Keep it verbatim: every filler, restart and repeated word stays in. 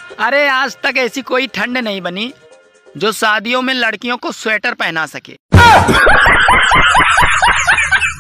अरे आज तक ऐसी कोई ठंड नहीं बनी जो शादियों में लड़कियों को स्वेटर पहना सके।